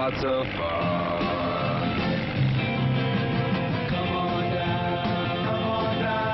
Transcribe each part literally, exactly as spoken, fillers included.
lots of fun. Come on down, come on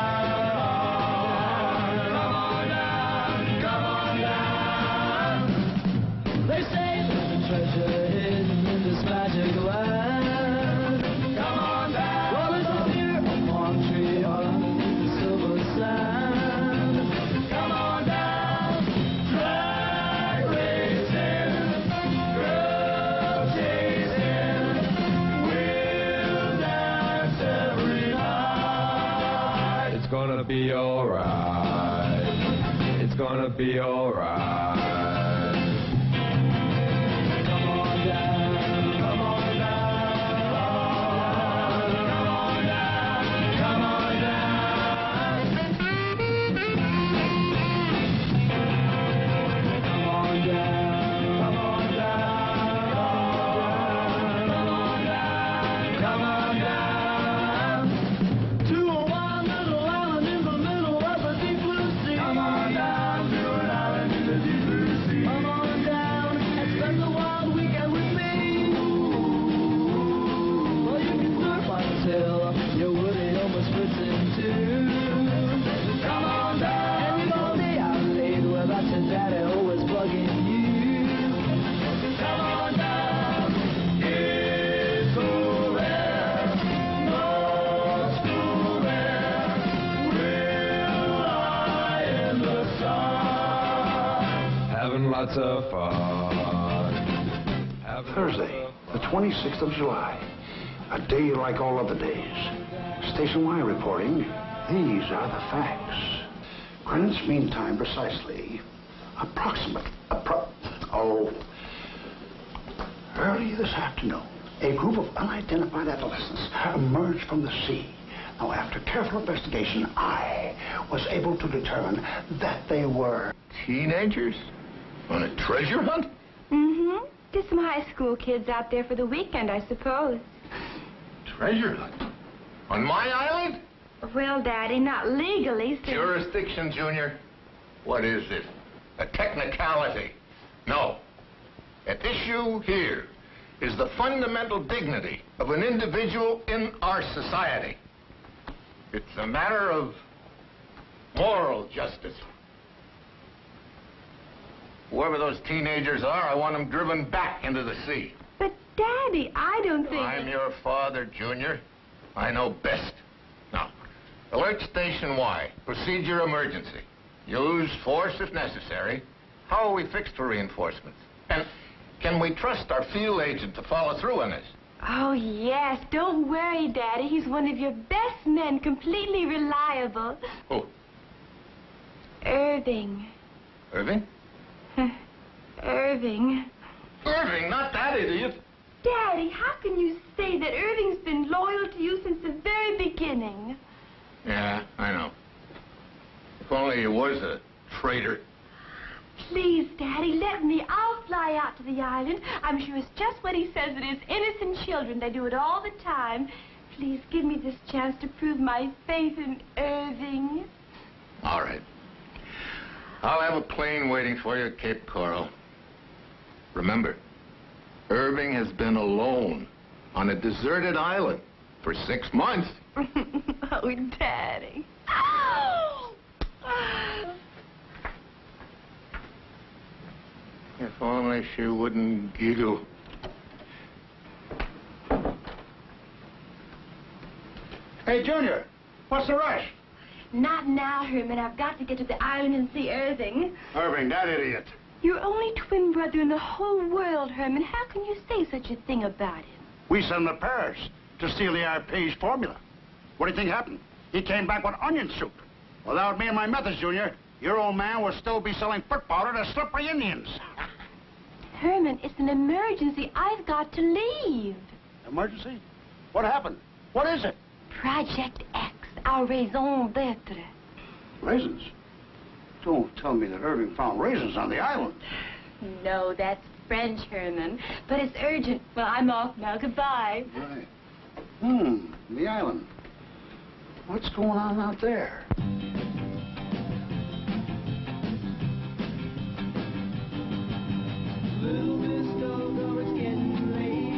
down, come on down, come on down. They say there's a treasure hidden in this magic land. Come on down. Well, there's a deer, a palm tree, or underneath the silver sand. Come on down. Drag racing, girl chasing, we'll dance every night. It's gonna be alright. It's gonna be alright. Come on down, come on down, come on down, come on down. Come on down, come on down, come on down, come on down. To a wild little island in the middle of the deep blue sea. Come on down to an island in the deep blue sea. Come on down and spend the wild weekend with me. Well, you can surf until your woody almost splits in two. Come on down. And you know day out late without your daddy always bugging you. Come on down. It's so rare. No school there. We'll lie in the sun. Having lots of fun. Having Thursday, the twenty-sixth of July. A day like all other days. Station Y reporting, these are the facts. Greenwich Mean Time precisely. Approximate. Appro oh. Early this afternoon, a group of unidentified adolescents emerged from the sea. Now, after careful investigation, I was able to determine that they were... Teenagers? On a treasure hunt? Mm-hmm. Just some high school kids out there for the weekend, I suppose. Treasure hunt? On my island? Well, Daddy, not legally, so... Jurisdiction, Junior. What is it? A technicality. No. At issue here is the fundamental dignity of an individual in our society. It's a matter of moral justice. Whoever those teenagers are, I want them driven back into the sea. But, Daddy, I don't think... I'm your father, Junior. I know best. Now, alert Station Y. Procedure emergency. Use force if necessary. How are we fixed for reinforcements? And can we trust our field agent to follow through on this? Oh, yes. Don't worry, Daddy. He's one of your best men, completely reliable. Who? Irving. Irving? Irving. Irving, not that idiot. Daddy, how can you say that Irving's been loyal to you since the very beginning? Yeah, I know. If only he was a traitor. Please, Daddy, let me. I'll fly out to the island. I'm sure it's just what he says it is. Innocent children, they do it all the time. Please give me this chance to prove my faith in Irving. All right. I'll have a plane waiting for you at Cape Coral. Remember, Irving has been alone on a deserted island for six months. Oh, Daddy. If only she wouldn't giggle. Hey, Junior, what's the rush? Not now, Herman. I've got to get to the island and see Irving. Irving, that idiot. Your only twin brother in the whole world, Herman. How can you say such a thing about him? We sent him to Paris to steal the Arpège formula. What do you think happened? He came back with onion soup. Without me and my methods, Junior, your old man would still be selling foot powder to slippery Indians. Herman, it's an emergency. I've got to leave. Emergency? What happened? What is it? Project X, our raison d'etre. Raisins? Don't tell me that Irving found raisins on the island. No, that's French, Herman. But it's urgent. Well, I'm off now. Goodbye. Right. Hmm, the island. What's going on out there? Little Miss Go-Go, it's getting late.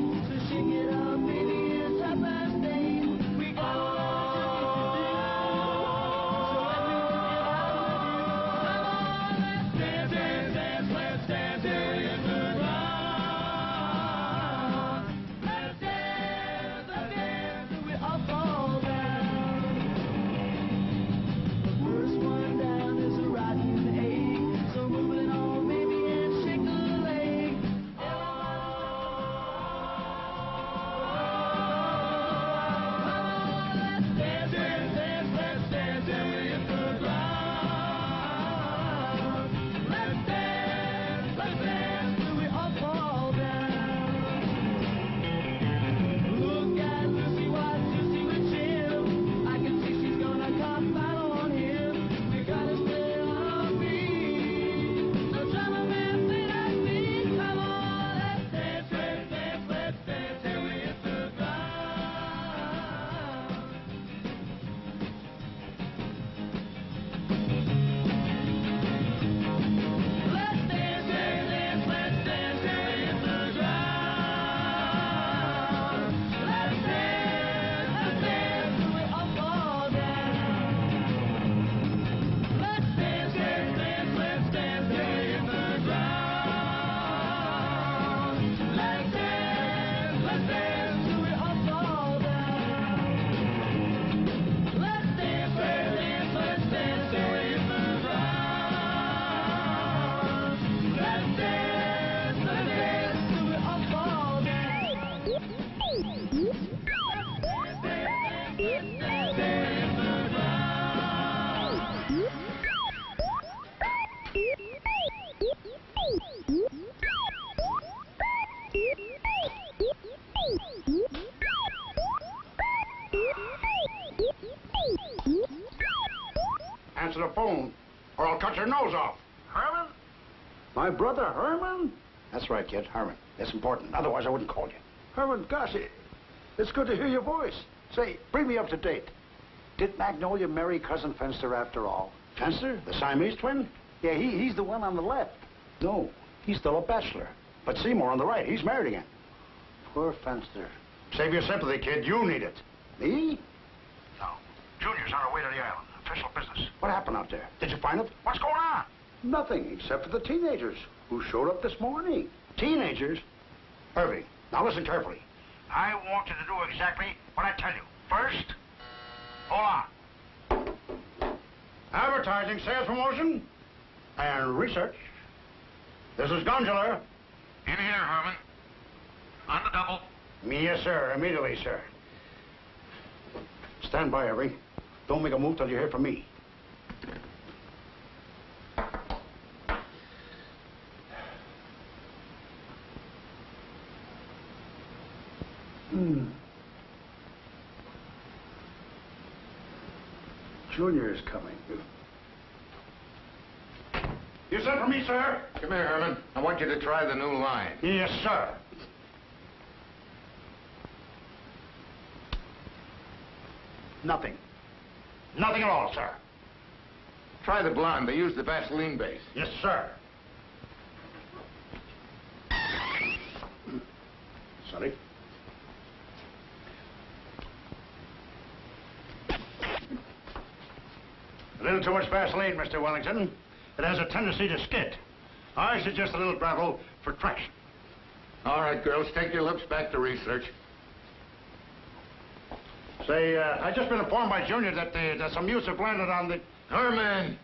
Answer the phone, or I'll cut your nose off. Herman? My brother, Herman? That's right, kid, Herman. That's important. Otherwise, I wouldn't call you. Herman, gosh, it, it's good to hear your voice. Say, bring me up to date. Did Magnolia marry Cousin Fenster after all? Fenster? The Siamese twin? Yeah, he, he's the one on the left. No, he's still a bachelor. But Seymour on the right, he's married again. Poor Fenster. Save your sympathy, kid. You need it. Me? No. Junior's on our way to the island. Official business. What happened out there? Did you find it? What's going on? Nothing, except for the teenagers who showed up this morning. Teenagers? Irving, now listen carefully. I want you to do exactly what I tell you. First, hold on. Advertising, sales promotion, and research. This is Gonjular. In here, Herman. On the double. Yes, sir. Immediately, sir. Stand by, Irving. Don't make a move till you hear from me. Hmm. Junior is coming. You sent for me, sir? Come here, Herman. I want you to try the new line. Yes, sir. Nothing. Nothing at all, sir. Try the blonde. They use the Vaseline base. Yes, sir. Sorry. A little too much Vaseline, Mister Wellington. It has a tendency to skid. I suggest a little gravel for traction. All right, girls, take your lips back to research. Say, uh, I've just been informed by Junior that, uh, that some youths have landed on the... Herman!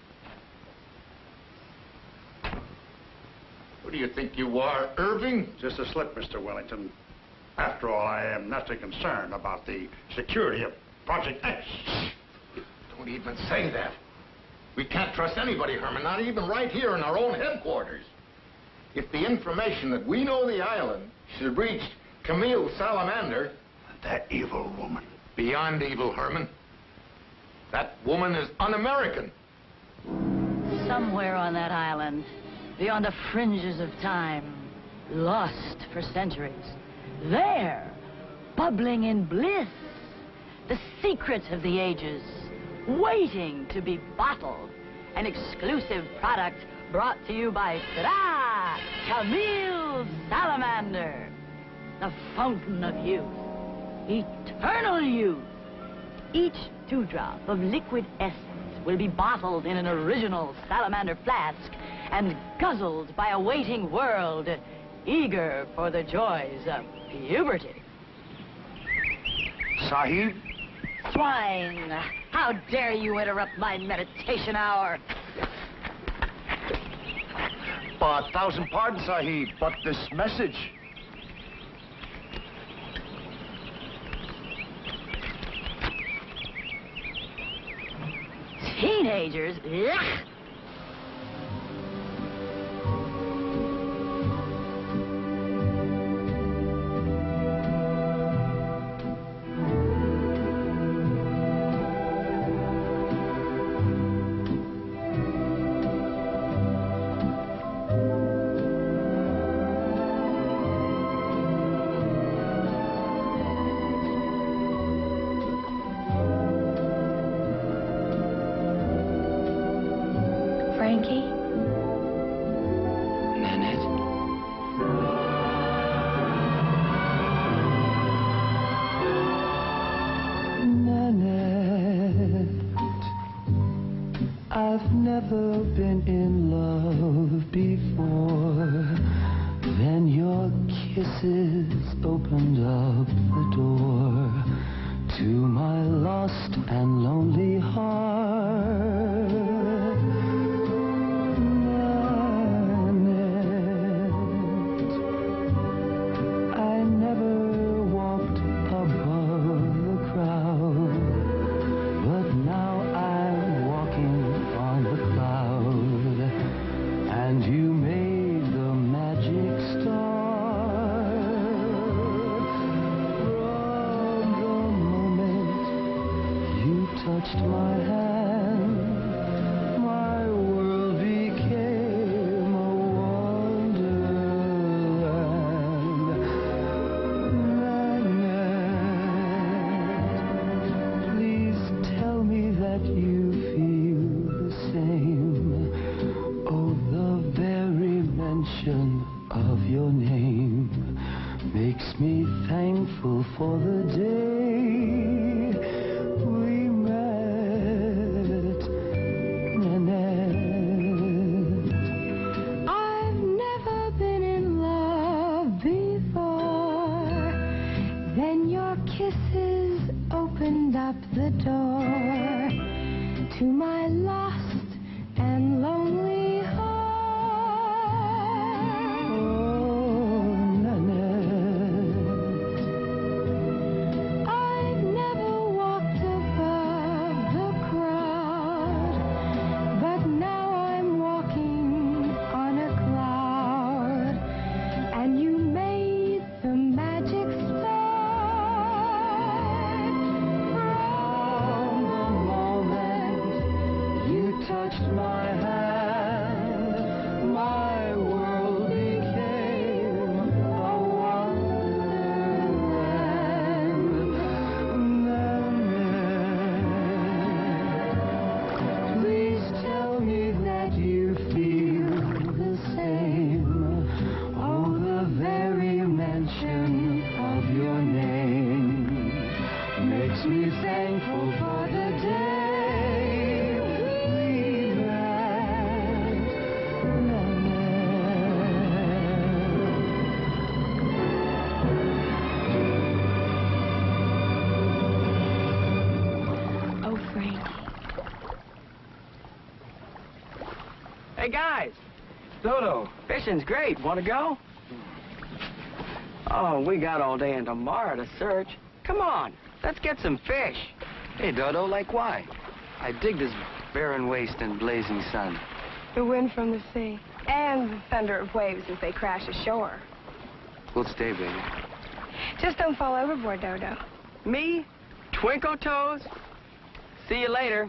Who do you think you are, Irving? Just a slip, Mister Wellington. After all, I am not too concerned about the security of Project X. Don't even say that. We can't trust anybody, Herman, not even right here in our own headquarters. If the information that we know the island should reach Camille Salamander... That evil woman. Beyond evil, Herman. That woman is un-American. Somewhere on that island, beyond the fringes of time, lost for centuries, there, bubbling in bliss, the secret of the ages, waiting to be bottled, an exclusive product brought to you by ta-da, Camille Salamander, the fountain of youth, eternal youth. Each dewdrop of liquid essence will be bottled in an original salamander flask and guzzled by a waiting world eager for the joys of puberty. Sahib? Swine! How dare you interrupt my meditation hour? A thousand pardons, Sahib, but this message... Teenagers? Ugh. Touched my hand. lost and lonely heart. Oh, Nanette, I've never walked above the crowd, but now I'm walking on a cloud, and you made the magic start. from the moment you touched my hand, my world became a wonderland. Nanette, please tell me that you feel the same. Oh, the very mention of your name makes me thankful for the day we met. Nanette. Oh, Frankie. Hey, guys. Dodo, fishing's great. Want to go? Oh, we got all day and tomorrow to search. Come on, let's get some fish. Hey, Dodo, like why? I dig this barren waste and blazing sun. The wind from the sea, and the thunder of waves as they crash ashore. We'll stay, baby. Just don't fall overboard, Dodo. Me? Twinkle Toes? See you later.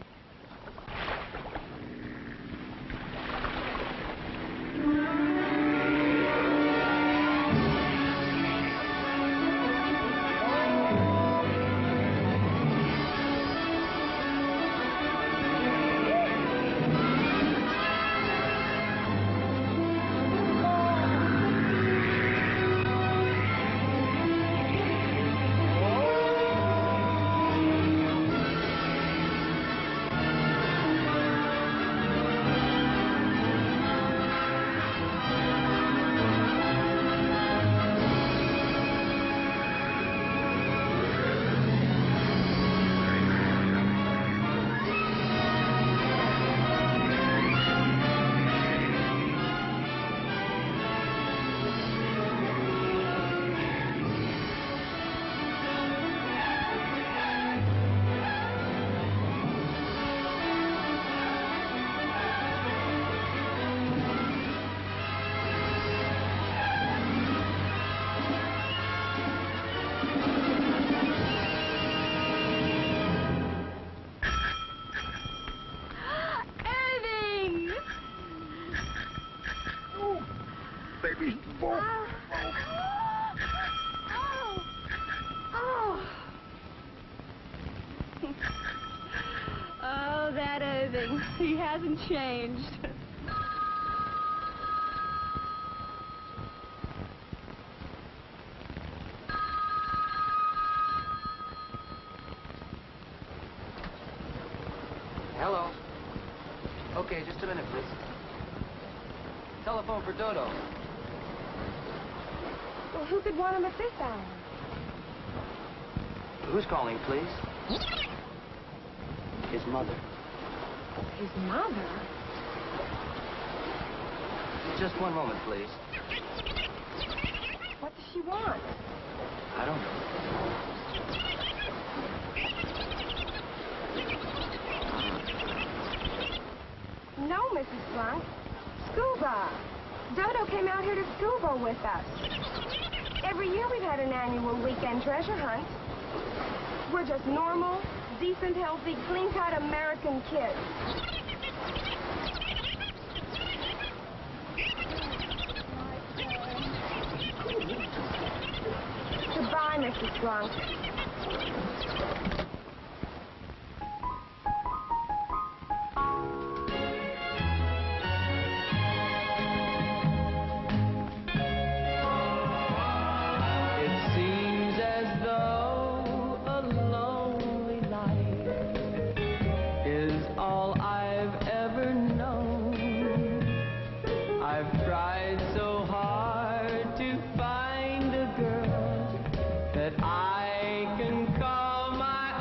baby. Whoa. Oh. Oh, that Irving. He hasn't changed. Hello. Okay, just a minute, please. Telephone for Dodo. Well, who could want him at this hour? Who's calling, please? His mother. His mother? Just one moment, please. What does she want? I don't know. No, Missus Blunt. Scuba. Dodo came out here to scuba with us. Every year we've had an annual weekend treasure hunt. We're just normal, decent, healthy, clean-cut American kids. Goodbye, Missus Blunt. That I can call my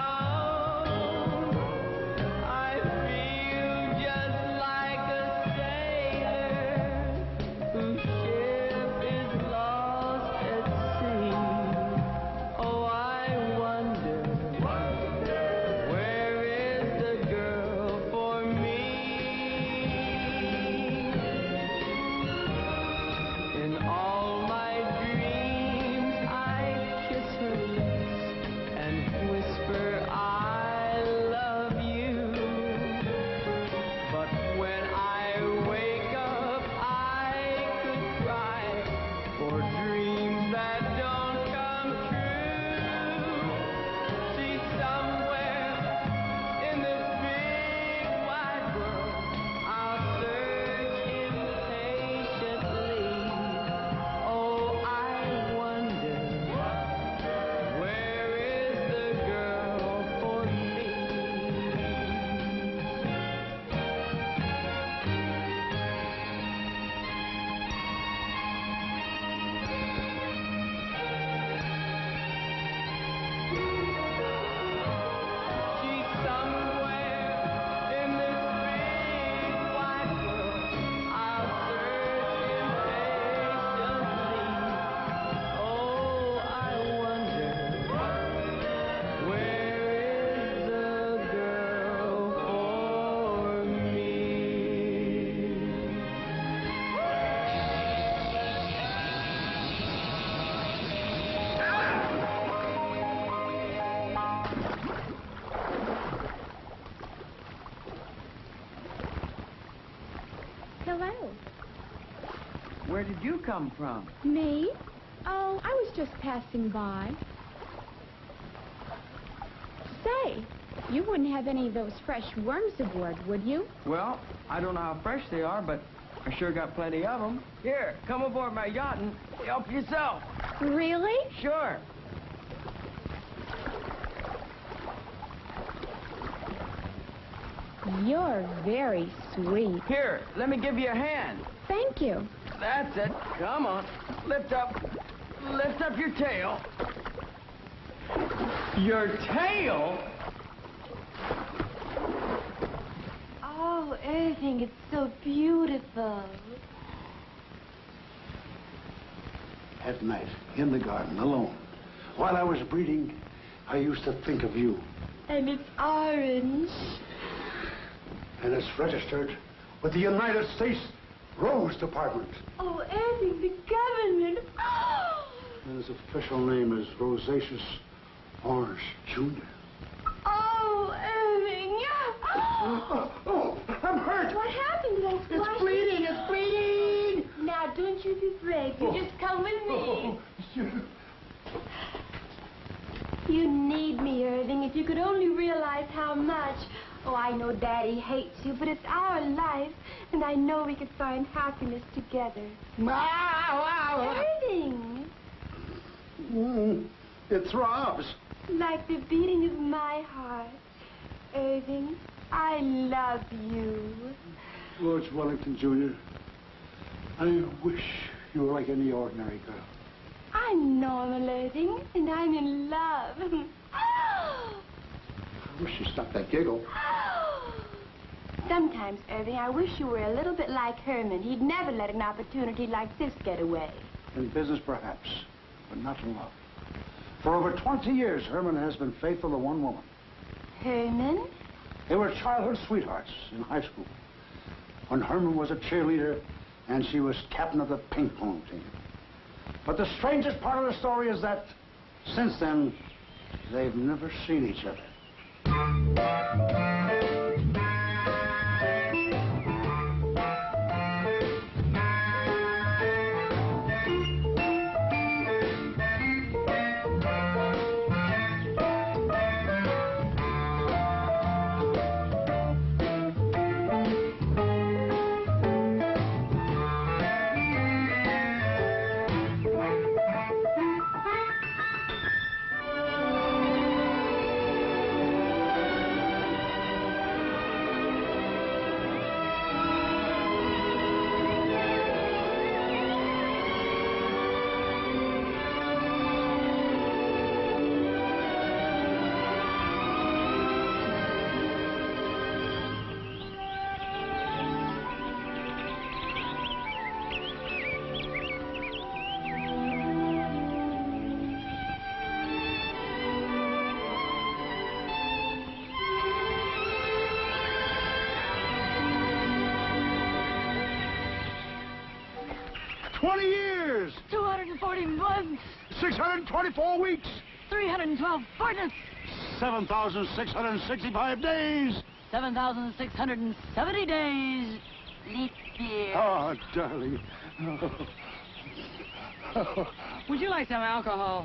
Hello. Where did you come from? Me? Oh, I was just passing by. Say, you wouldn't have any of those fresh worms aboard, would you? Well, I don't know how fresh they are, but I sure got plenty of them. Here, come aboard my yacht and help yourself. Really? Sure. You're very sweet. Here, let me give you a hand. Thank you. That's it. Come on. Lift up. Lift up your tail. Your tail? Oh, Irving, it's so beautiful. At night, in the garden, alone, while I was breeding, I used to think of you. And it's orange. And it's registered with the United States Rose Department. Oh, Irving, the government. And his official name is Rosaceous Orange Junior Oh, Irving. Oh, oh, I'm hurt. What happened? Did I It's squash bleeding, you? it's bleeding. Now, don't you be brave. You Oh. just come with me. Oh, you... You need me, Irving. If you could only realize how much. Oh, I know Daddy hates you, but it's our life, and I know we could find happiness together. Irving! Mm, it throbs. Like the beating of my heart. Irving, I love you. George Wellington, Junior, I wish you were like any ordinary girl. I'm normal, Irving, and I'm in love. I wish you stopped that giggle. Sometimes, Irving, I wish you were a little bit like Herman. He'd never let an opportunity like this get away. In business, perhaps, but not in love. For over twenty years, Herman has been faithful to one woman. Herman? They were childhood sweethearts in high school, when Herman was a cheerleader and she was captain of the ping pong team. But the strangest part of the story is that, since then, they've never seen each other. twenty years! two hundred forty months! six hundred twenty-four weeks! three hundred twelve fortnights! seven thousand six hundred sixty-five days! seven thousand six hundred seventy days! Leap year. Oh, darling. Oh. Would you like some alcohol?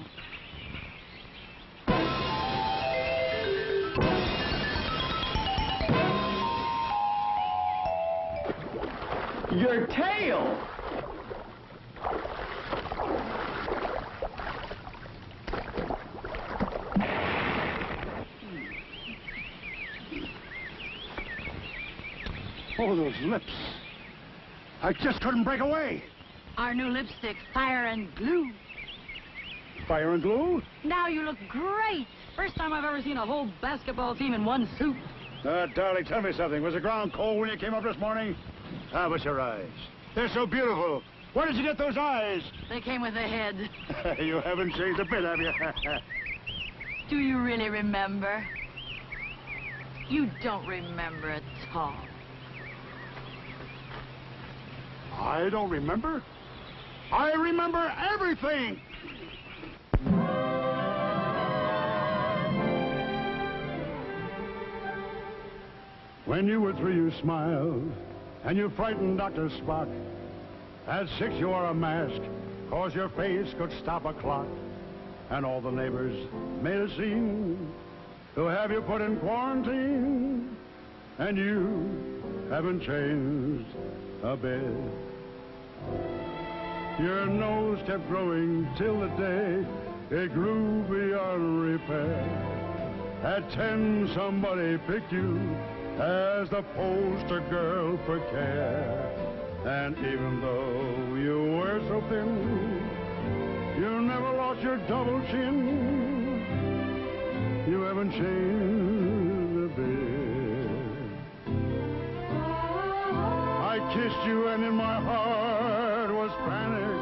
Your tail! Oh, those lips. I just couldn't break away. Our new lipstick, Fire and Glue. Fire and glue? Now you look great. First time I've ever seen a whole basketball team in one suit. Uh, darling, tell me something. Was the ground cold when you came up this morning? How about your eyes? They're so beautiful. Where did you get those eyes? They came with the head. You haven't changed a bit, have you? Do you really remember? You don't remember at all. I don't remember. I remember everything. When you were three, you smiled. and you frightened Doctor Spock. At six you wore a mask, cause your face could stop a clock. And all the neighbors made a scene to have you put in quarantine. And you haven't changed a bit. Your nose kept growing till the day it grew beyond repair. At ten, somebody picked you as the poster girl for care. And even though you were so thin, you never lost your double chin. You haven't changed a bit. I kissed you and in my heart was panic.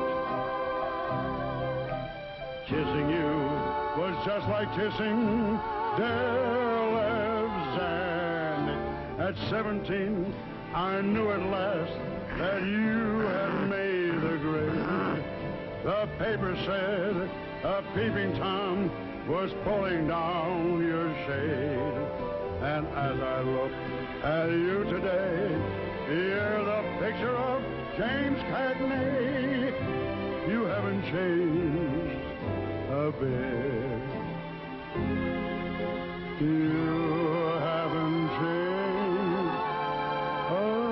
Kissing you was just like kissing Dale Evzanik. At seventeen, I knew at last that you had made the grade. The paper said a peeping Tom was pulling down your shade. And as I look at you today, you're the picture of James Cagney. You haven't changed a bit. You haven't changed a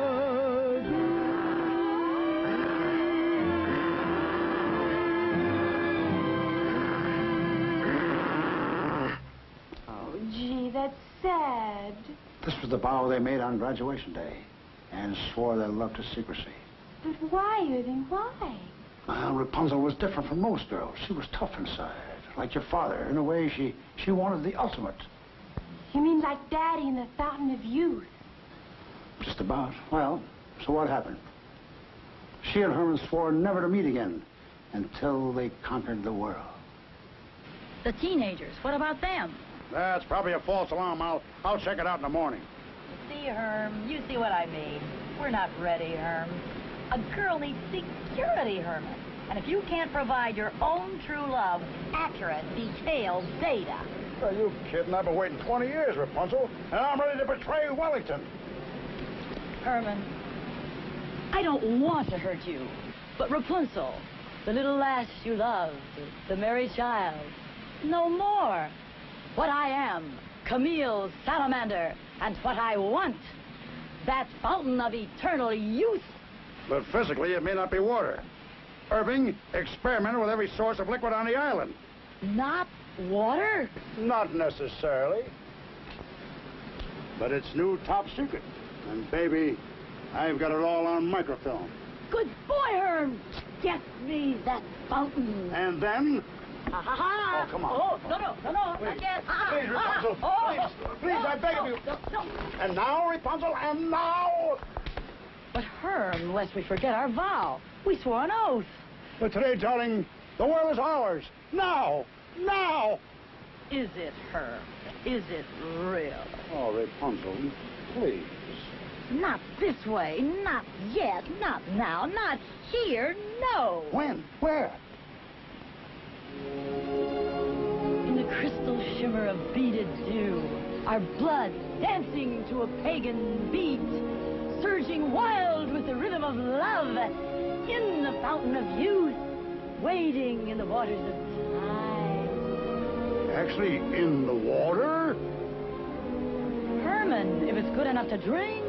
That's sad. This was the vow they made on graduation day and swore their love to secrecy. But why, Irving, why? Well, Rapunzel was different from most girls. She was tough inside, like your father. In a way, she, she wanted the ultimate. You mean like Daddy in the Fountain of Youth? Just about. Well, so what happened? She and Herman swore never to meet again until they conquered the world. The teenagers, what about them? That's probably a false alarm. I'll, I'll check it out in the morning. See, Herm, you see what I mean. We're not ready, Herm. A girl needs security, Herman. And if you can't provide your own true love accurate, detailed data... Are you kidding? I've been waiting twenty years, Rapunzel, and I'm ready to betray Wellington. Herman, I don't want to hurt you, but Rapunzel, the little lass you loved, the merry child, no more. What I am, Camille Salamander, and what I want, that fountain of eternal youth. But physically, it may not be water. Irving experimented with every source of liquid on the island. Not water? Not necessarily. But it's new top secret. And, baby, I've got it all on microfilm. Good boy, Herm. Get me that fountain. And then... Ha, ha, ha. Oh, come on. Oh, no, no, no, no, Please, not yet. Ah, please, Rapunzel, ah, please, please, I beg of you. No, no, no. And now, Rapunzel, and now... But Herm, lest we forget our vow. We swore an oath. But today, darling, the world is ours. Now! Now! Is it, Herm? Is it real? Oh, Rapunzel, please. Not this way. Not yet. Not now. Not here. No. When? Where? In the crystal shimmer of beaded dew, our blood dancing to a pagan beat, surging wild with the rhythm of love, in the fountain of youth, wading in the waters of time. Actually, in the water? Herman, if it's good enough to drink.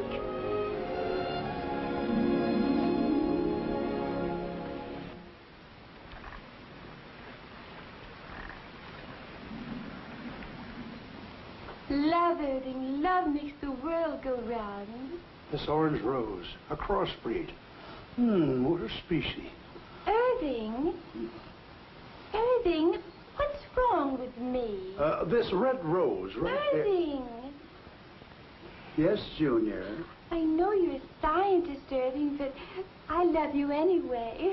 Love, Irving, love makes the world go round. This orange rose, a crossbreed. Hmm, what a species. Irving? Irving, what's wrong with me? Uh, this red rose right Irving! there. Yes, Junior. I know you're a scientist, Irving, but I love you anyway.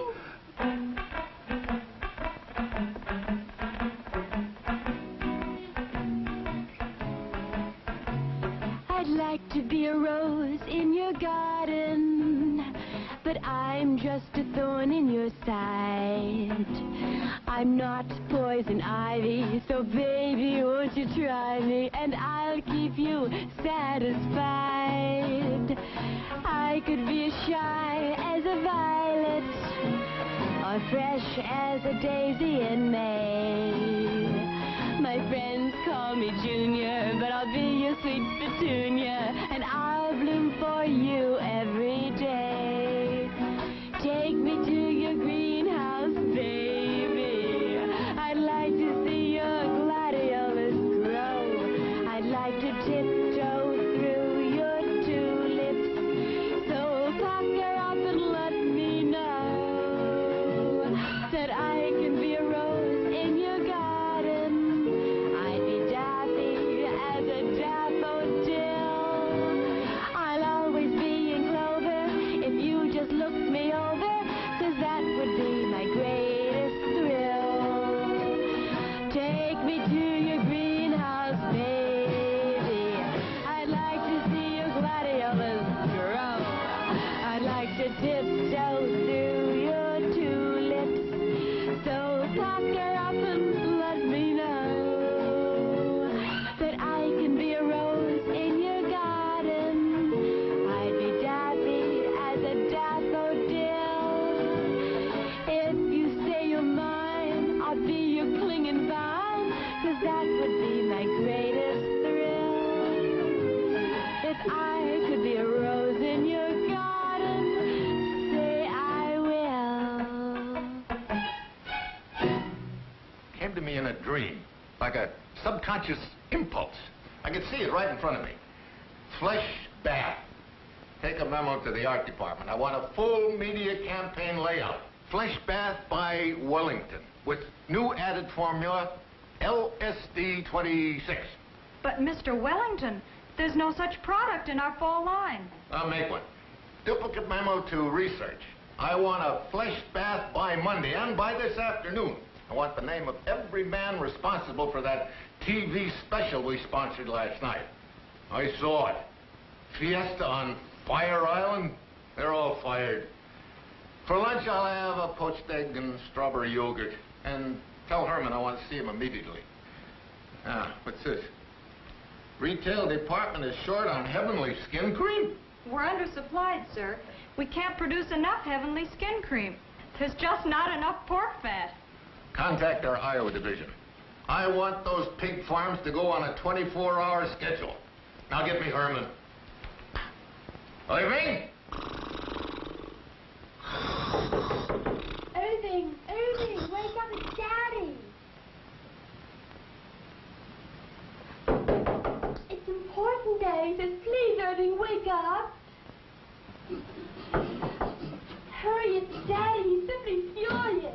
I'd like to be a rose in your garden, but I'm just a thorn in your side. I'm not poison ivy, so baby, won't you try me, and I'll keep you satisfied. I could be as shy as a violet or fresh as a daisy in May. My friends call me Junior, but I'll be your sweet petunia, and I'll bloom for you every day. Take me to your greenhouse, baby. I'd like to see your gladiolus grow. I'd like to tiptoe through your tulips. So pucker up and let me know that I can be a rose in your garden. I'd be daffy as a daffodil. I'll always be in clover if you just look me over, 'cause that would be my greatest thrill. Take me to your greenhouse, baby. I'd like to see your gladiolus grow. I'd like to tiptoe through your tulips. So pucker up and let me know that I can be a rose in your garden. I'd be daffy as a daffodil. If you say you're mine, I'll be your clinging vine, 'cause that would be my greatest thrill. If I could be a rose in your garden, say I will. Came to me in a dream, like a subconscious impulse. I could see it right in front of me. Flesh bath. Take a memo to the art department. I want a full media campaign layout. Flesh bath by Wellington, with new added formula, L S D twenty-six. But, Mister Wellington, there's no such product in our fall line. I'll make one. Duplicate memo to research. I want a flesh bath by Monday and by this afternoon. I want the name of every man responsible for that T V special we sponsored last night. I saw it. Fiesta on Fire Island. They're all fired. For lunch, I'll have a poached egg and strawberry yogurt. And tell Herman I want to see him immediately. Ah, what's this? Retail department is short on Heavenly Skin Cream? We're undersupplied, sir. We can't produce enough Heavenly Skin Cream. There's just not enough pork fat. Contact our Iowa division. I want those pig farms to go on a twenty-four hour schedule. Now get me Herman. Irving? Irving, Irving, wake up, it's Daddy. It's important, Daddy. Says, please, Irving, wake up. Hurry, it's Daddy. He's simply furious.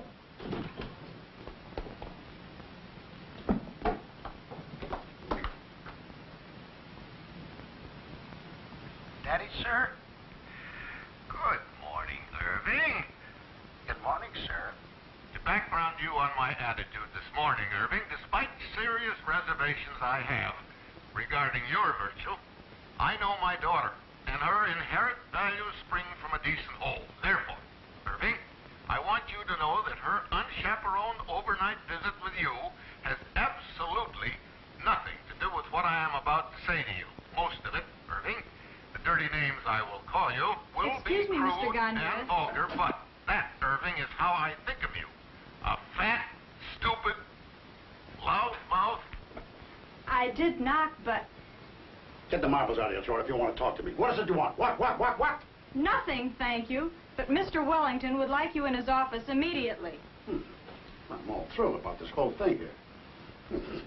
Daddy, sir? Good morning, Irving. Good morning, sir. To background you on my attitude this morning, Irving, despite serious reservations I have regarding your virtue, I know my daughter, and her inherent values spring from a decent home. Therefore, Irving, I want you to know that her unchaperoned overnight visit with you has absolutely nothing to do with what I am about to say to you. Most of it, Irving, the dirty names I will call you will Excuse be me, Mister crude Gagne. and vulgar, but that, Irving, is how I think of you. A fat, stupid, loud-mouthed. I did knock, but Get the marbles out of your throat if you want to talk to me. What is it you want? What, what, what, what? nothing, thank you. But Mister Wellington would like you in his office immediately. Hmm. I'm all thrilled about this whole thing here. Hmm.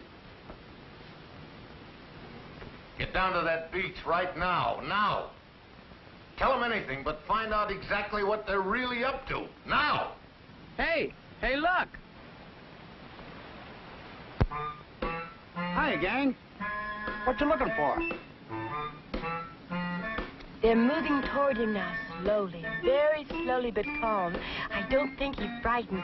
Get down to that beach right now, now. Tell them anything, but find out exactly what they're really up to, now. Hey, hey, look. Hi, gang. What you looking for? They're moving toward him now, slowly, very slowly but calm. I don't think he's frightened.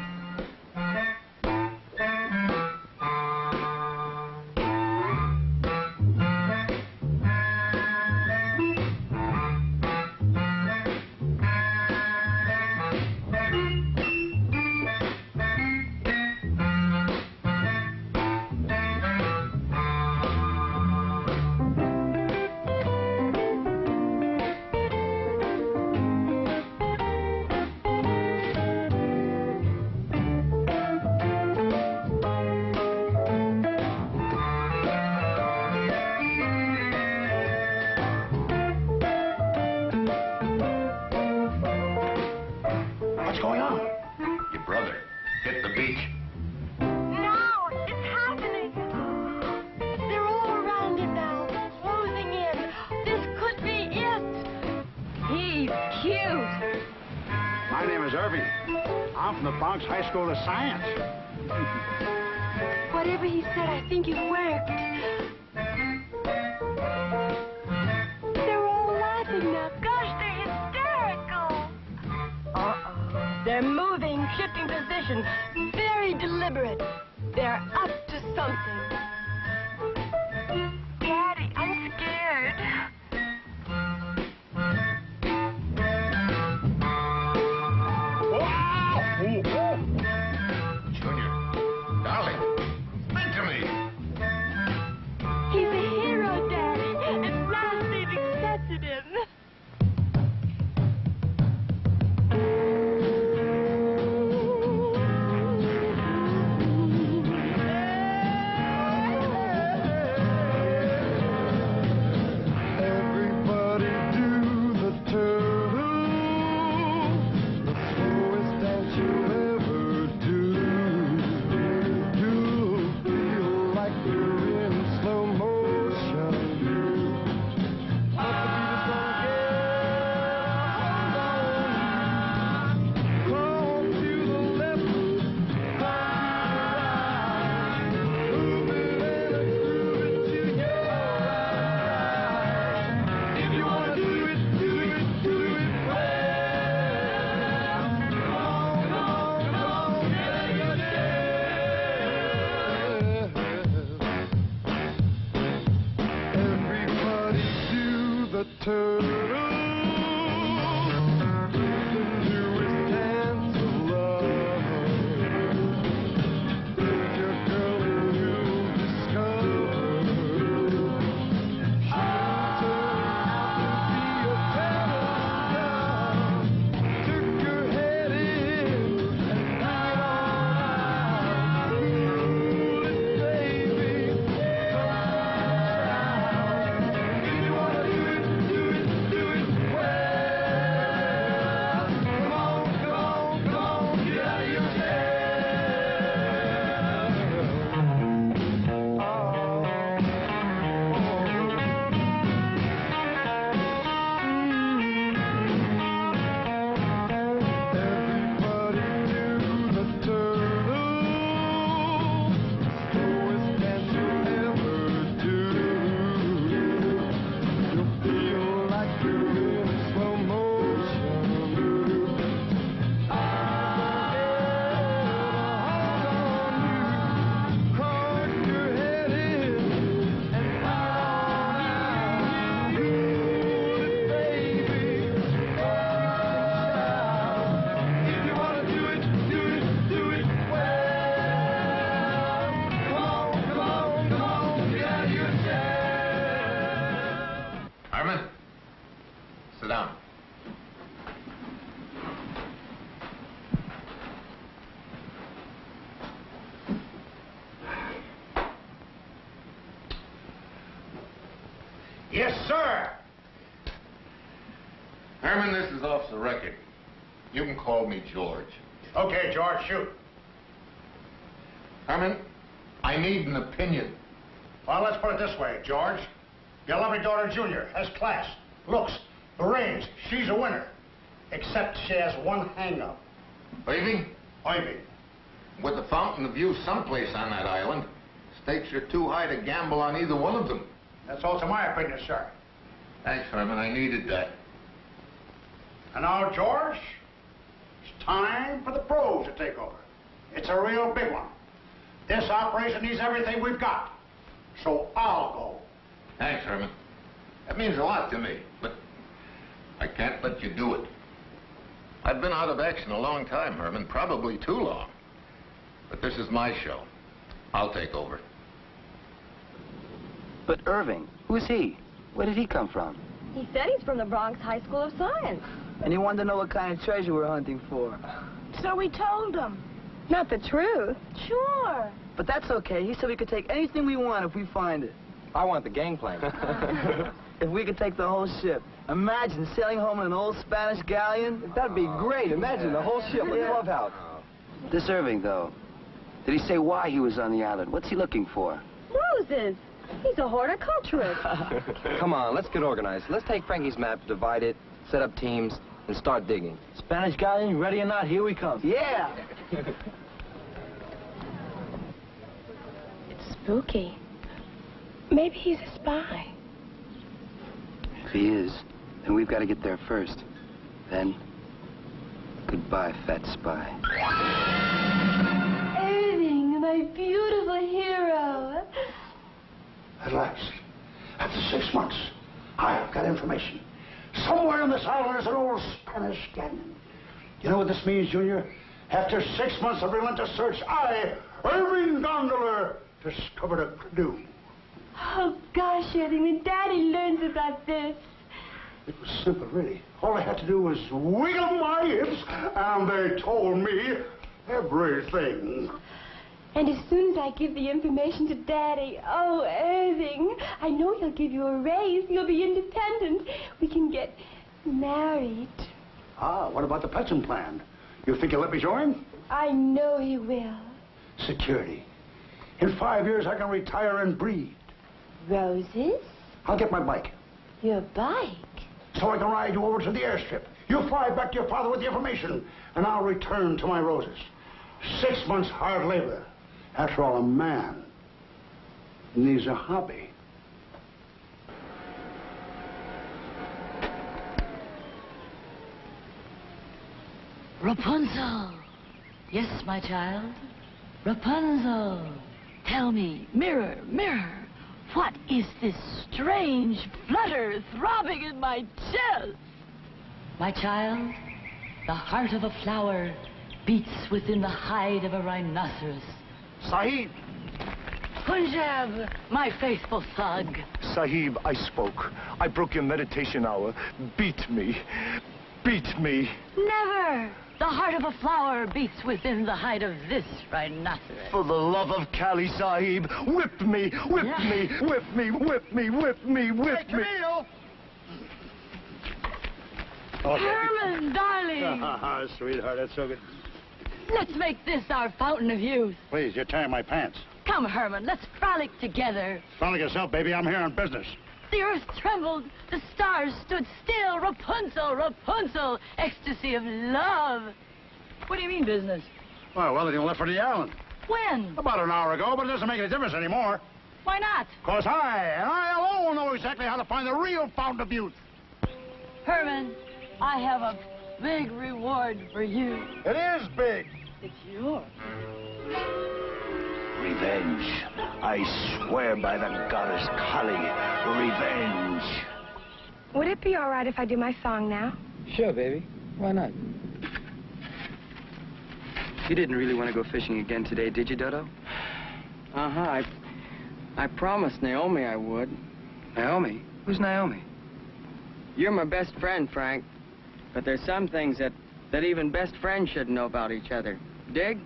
going on? Your brother hit the beach. No, it's happening. They're all around him now, closing in. This could be it. He's cute. My name is Irving. I'm from the Bronx High School of Science. Whatever he said, I think it worked. They're all laughing now. Gosh, they're hysterical. Uh-oh. They're moving, shifting position. Very deliberate. They're up to something. Daddy, I'm scared. Junior, darling, speak to me. He's a hero, Daddy. At last they've accepted him. Everybody do the turtle, the slowest dance you'll ever do. You'll feel like you're in slow motion. Let the beat is gonna get crawl to the left, crawl to the right, move it and groove it to your right. If you wanna do it, do it, do it well. Come on, come on, come on, get out of your Everybody do the turtle. The newest dance of love. Take your girl and you'll discover she'll turn out to be a tenor. Took your head in and night on out. Cool it, baby. Come on down. If you wanna do it, do it, do it well. Come on, come on, come on, get out of your shell. Everybody do the turtle, slowest dance you'll ever do. You'll feel like you're in slow motion. Crawl your head in and night on you. Cool it, baby. If you wanna do it, do it, do it well. Come on, come on, come on, get out of your shell. Herman, sit down. Yes, sir. Herman, this is off the record. You can call me George. Okay, George, shoot. Herman, I need an opinion. Well, let's put it this way, George. Your lovely daughter, Junior, has class, looks, brains. She's a winner. Except she has one hang-up. Leaving? Ivy. With the fountain of youth someplace on that island, stakes are too high to gamble on either one of them. That's also my opinion, sir. Thanks, Herman. I needed that. And now, George, it's time for the pros to take over. It's a real big one. This operation needs everything we've got. So I'll go. Thanks, Herman. That means a lot to me, but I can't let you do it. I've been out of action a long time, Herman, probably too long. But this is my show. I'll take over. But Irving, who's he? Where did he come from? He said he's from the Bronx High School of Science. And he wanted to know what kind of treasure we're hunting for. So we told him. Not the truth. Sure. But that's okay. He said we could take anything we want if we find it. I want the gangplank. If we could take the whole ship. Imagine sailing home in an old Spanish galleon. That'd be great. Imagine the whole ship with a clubhouse. This Irving, though, did he say why he was on the island? What's he looking for? Roses. He's a horticulturist. Come on, let's get organized. Let's take Frankie's map, divide it, set up teams, and start digging. Spanish galleon, ready or not, here we come. Yeah! It's spooky. Maybe he's a spy. If he is, then we've got to get there first. Then, goodbye, fat spy. Irving, my beautiful hero. At last, after six months, I've got information. Somewhere on this island is an old Spanish canyon. You know what this means, Junior? After six months of relentless search, I, Irving Gondoler, discovered a canoe. Oh, gosh, Irving, when Daddy learns about this. It was simple, really. All I had to do was wiggle my hips, and they told me everything. And as soon as I give the information to Daddy, oh, Irving, I know he'll give you a raise. You'll be independent. We can get married. Ah, what about the pension plan? You think he'll let me join? I know he will. Security. In five years, I can retire and breed. Roses? I'll get my bike. Your bike? So I can ride you over to the airstrip. You fly back to your father with the information, and I'll return to my roses. Six months hard labor. After all, a man needs a hobby. Rapunzel. Yes, my child. Rapunzel. Tell me, mirror, mirror, what is this strange flutter throbbing in my chest? My child, the heart of a flower beats within the hide of a rhinoceros. Sahib! Punjab, my faithful thug. Sahib, I spoke. I broke your meditation hour. Beat me. Beat me. Never! The heart of a flower beats within the hide of this rhinoceros. For the love of Kali, Sahib, whip me, whip Yeah. me, whip me, whip me, whip me, whip Hey, me. Camille! Herman, darling! Ah, sweetheart, that's so good. Let's make this our fountain of youth. Please, you're tearing my pants. Come, Herman, let's frolic together. Frolic yourself, baby. I'm here on business. The earth trembled, the stars stood still. Rapunzel, Rapunzel, ecstasy of love. What do you mean, business? Well, well, then you left for the island. When? About an hour ago, but it doesn't make any difference anymore. Why not? Because I, and I alone, know exactly how to find the real fountain of youth. Herman, I have a big reward for you. It is big. It's yours. Revenge. I swear by the goddess Kali. Revenge. Would it be all right if I do my song now? Sure, baby. Why not? You didn't really want to go fishing again today, did you, Dodo? Uh-huh. I, I promised Naomi I would. Naomi? Who's Naomi? You're my best friend, Frank. But there's some things that, that even best friends should know about each other. Dig?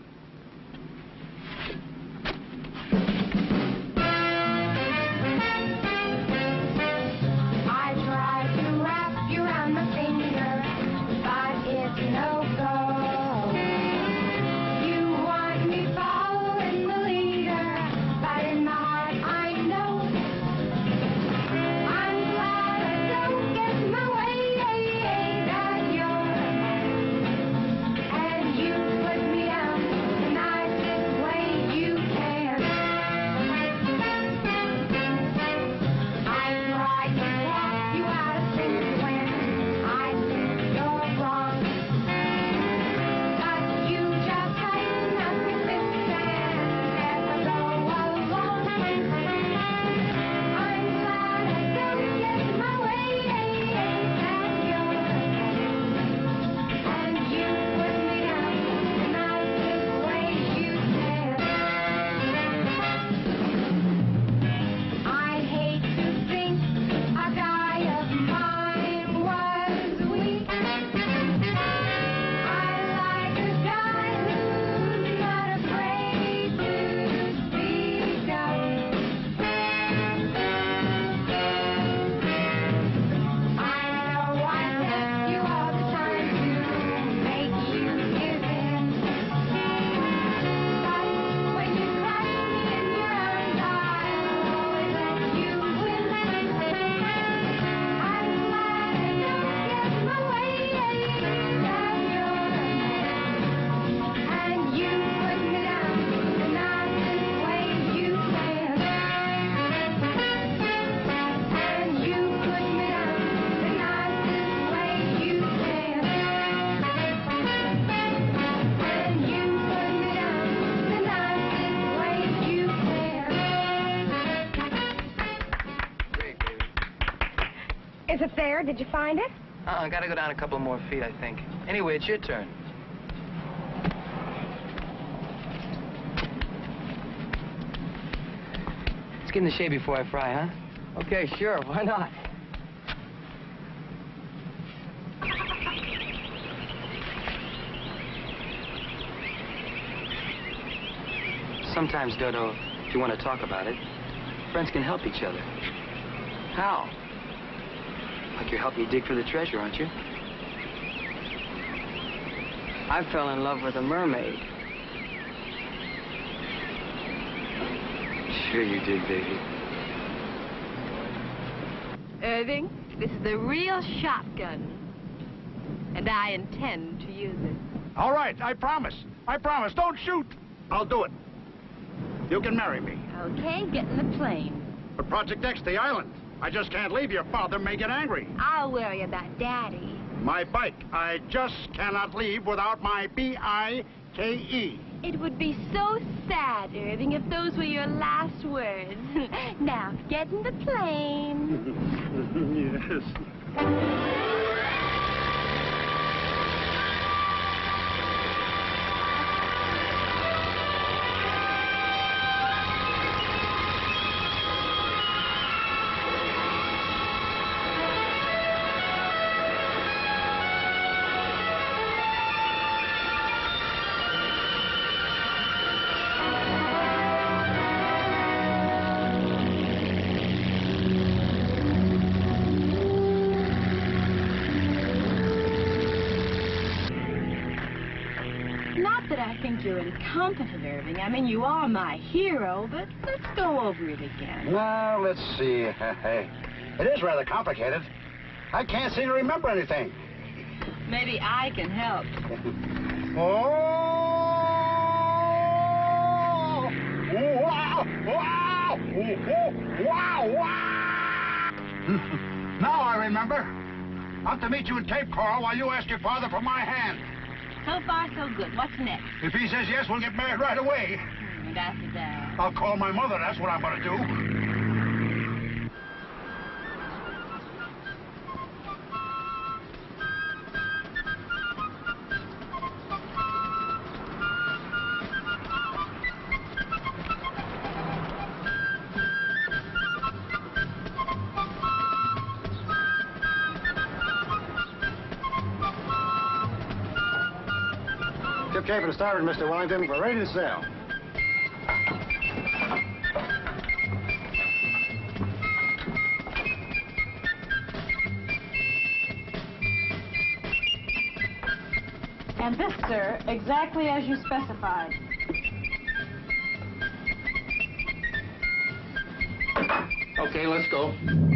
I tried to wrap you around my finger, but it's no go. You want me following the leader, but in my heart I know I'm glad I don't get my way, that you're a man, and you put me out Is it there? Did you find it? Uh, I gotta go down a couple more feet, I think. Anyway, it's your turn. Let's get in the shade before I fry, huh? Okay, sure. Why not? Sometimes, Dodo, if you want to talk about it, friends can help each other. How? Like you're helping me dig for the treasure, aren't you? I fell in love with a mermaid. Sure you did, baby. Irving, this is the real shotgun. And I intend to use it. All right, I promise. I promise. Don't shoot. I'll do it. You can marry me. Okay, get in the plane. But Project X, the island. I just can't leave. Your father may get angry. I'll worry about Daddy. My bike. I just cannot leave without my B I K E. It would be so sad, Irving, if those were your last words. Now, get in the plane. Yes. Not that I think you're incompetent, Irving. I mean, you are my hero, but let's go over it again. Now, let's see. It is rather complicated. I can't seem to remember anything. Maybe I can help. Oh! Wow! Wow! Wow! Wow! Now I remember. I'm to meet you in Cape Coral while you ask your father for my hand. So far, so good. What's next? If he says yes, we'll get married right away. Hmm, that's it down. I'll call my mother. That's what I'm going to do. Tip cape and starboard, Mister Wellington. We're ready to sail. And this, sir, exactly as you specified. Okay, let's go.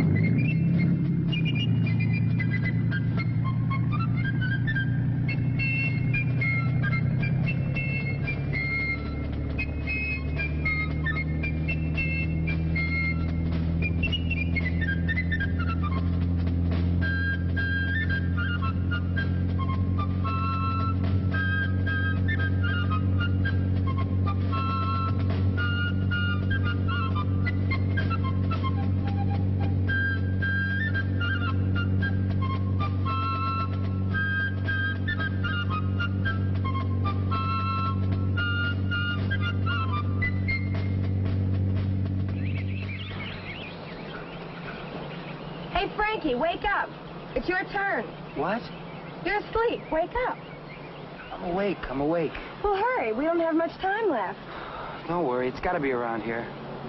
Hey, Frankie, wake up. It's your turn. What? You're asleep. Wake up. I'm awake. I'm awake. Well, hurry. We don't have much time left. Don't worry. It's got to be around here.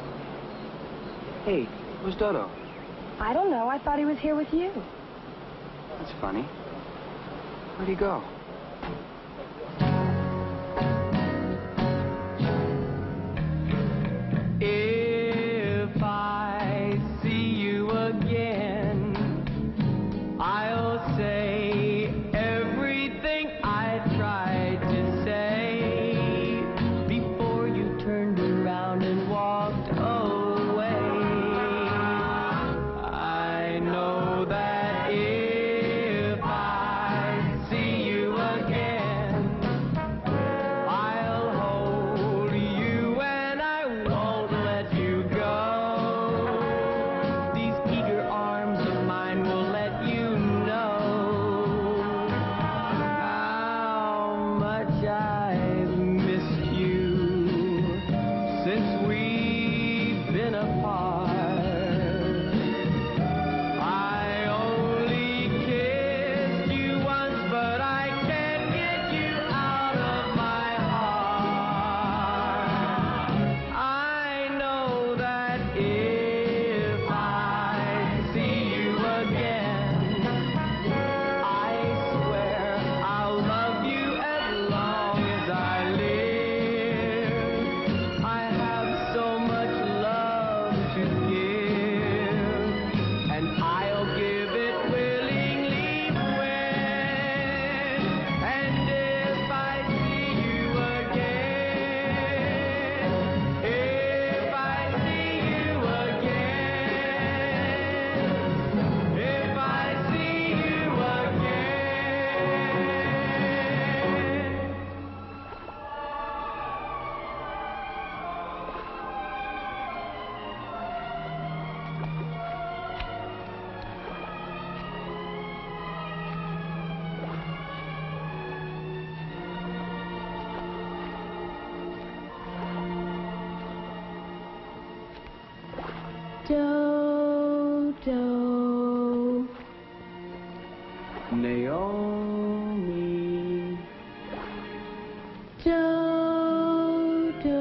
Hey, where's Dodo? I don't know. I thought he was here with you. That's funny. Where'd he go? If I see you again, I'll say everything I tried to say before you turned around and walked away. I know that if I see you again, Dodo. Naomi. Dodo.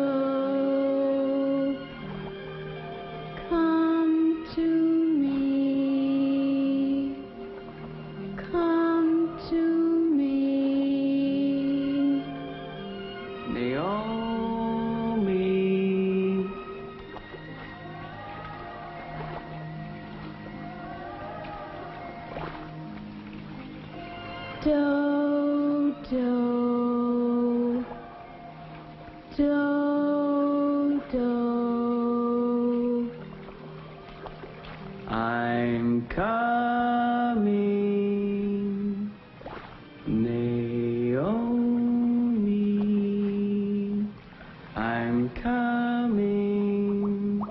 Come to me. Come to me. Naomi. Dodo. Dodo. I'm coming. Naomi. I'm coming.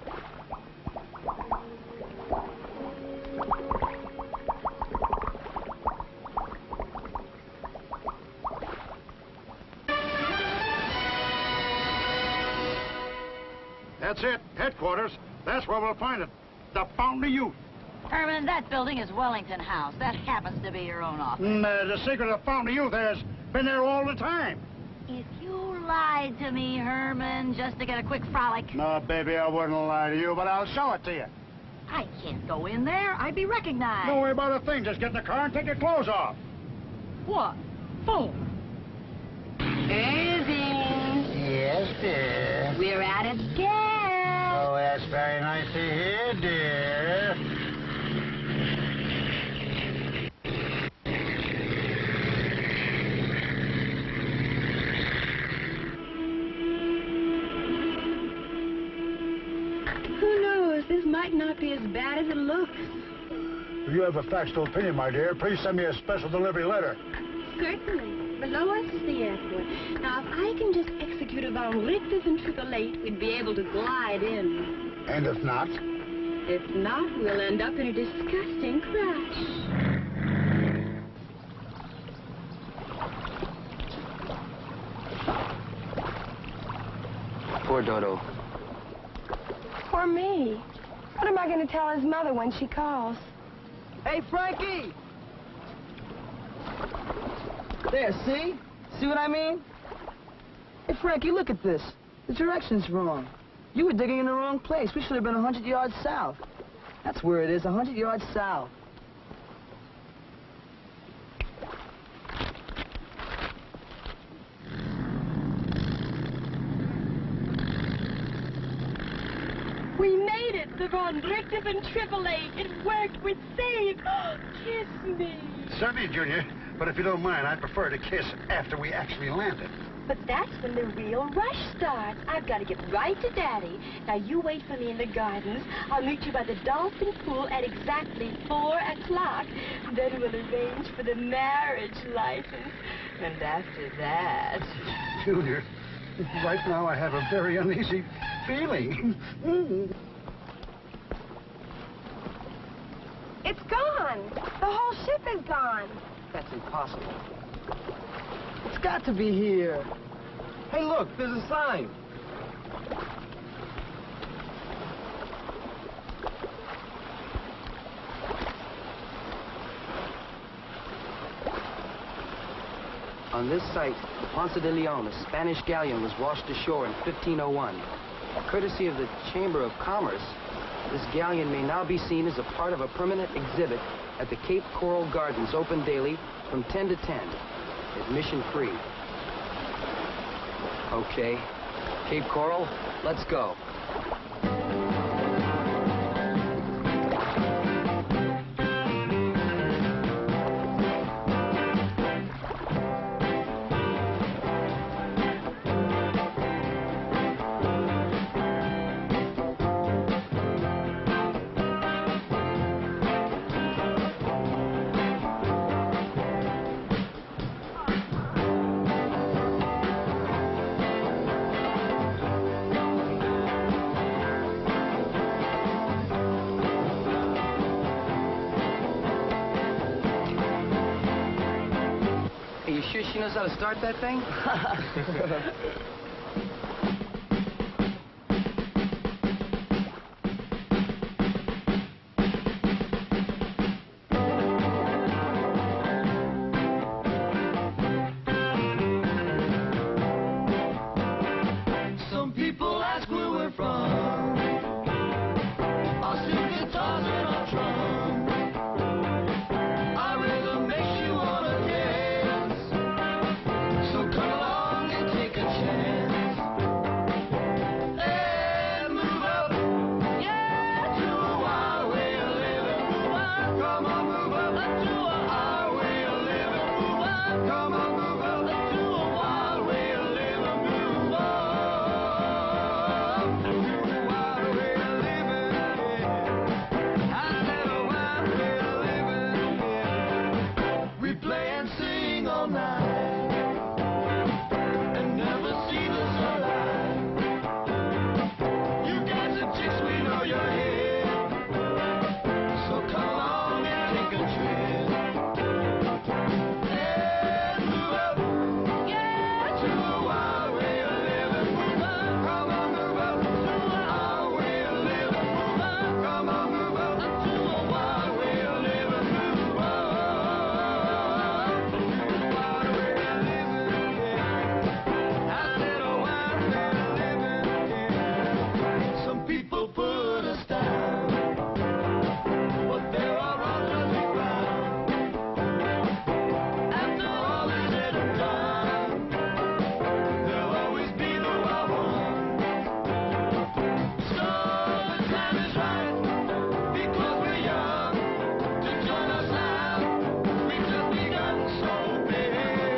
That's it. Headquarters. That's where we'll find it. The Fountain of Youth. Herman, that building is Wellington House. That happens to be your own office. Mm, uh, the secret of the Fountain of Youth has been there all the time. If you lied to me, Herman, just to get a quick frolic. No, baby, I wouldn't lie to you, but I'll show it to you. I can't go in there. I'd be recognized. Don't worry about a thing. Just get in the car and take your clothes off. What? For? Irving. Yes, dear. We're out of gas. Oh, that's very nice to hear, dear. Who knows? This might not be as bad as it looks. If you have a factual opinion, my dear, please send me a special delivery letter. Certainly. Below us is the airport. Now, if I can just execute a von Richter's and triple eight, we'd be able to glide in. And if not? If not, we'll end up in a disgusting crash. Poor Dodo. Poor me. What am I going to tell his mother when she calls? Hey, Frankie! There, see? See what I mean? Hey, Frankie, look at this. The direction's wrong. You were digging in the wrong place. We should have been a hundred yards south. That's where it is, a hundred yards south. We made it! The Von Richter's and triple eight. It worked. We're saved. Kiss me. Certainly, Junior. But if you don't mind, I'd prefer to kiss after we actually landed. But that's when the real rush starts. I've got to get right to Daddy. Now, you wait for me in the gardens. I'll meet you by the dolphin pool at exactly four o'clock. Then we'll arrange for the marriage license. And after that... Junior, right now I have a very uneasy feeling. It's gone. The whole ship is gone. That's impossible. It's got to be here. Hey, look, there's a sign. On this site, the Ponce de Leon, a Spanish galleon, was washed ashore in fifteen oh one. Courtesy of the Chamber of Commerce, this galleon may now be seen as a part of a permanent exhibit at the Cape Coral Gardens, open daily from ten to ten. Admission free. Okay, Cape Coral, let's go. She knows how to start that thing? and sing all night and never see the sunlight. You got the chicks, we know you're here, so come on and take a trip. And move up, yeah, to a wild way of living. Move up, come on, move up to a wild way of living. Move up, come on, move up to a wild way of living. Move up, to a wild way of living, yeah. I said a wild way of living, yeah. Some people put us down, but they're all underground. After all is said and done, there'll always be the wild one. So the time is right, because we're young, to join us now. We just begun, so big.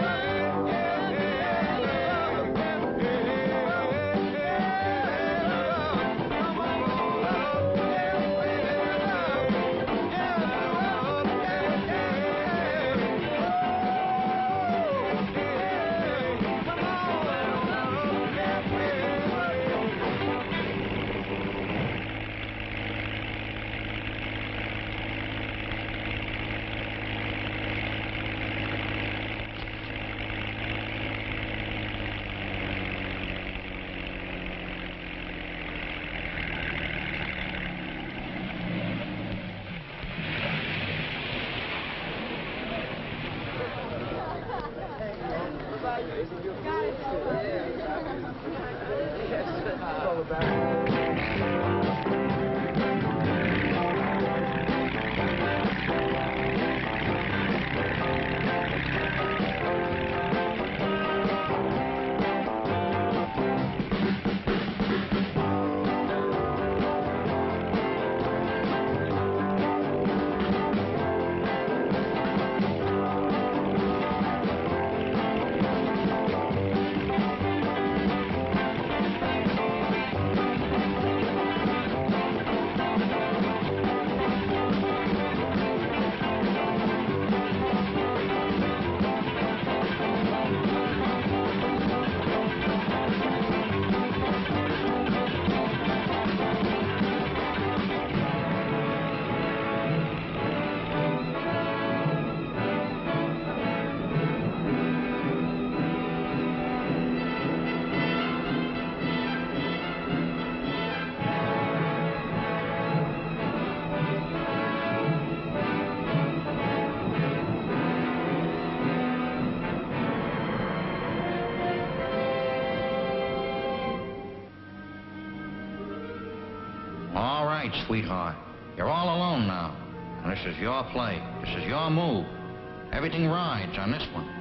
All right, sweetheart. You're all alone now. And this is your play. This is your move. Everything rides on this one.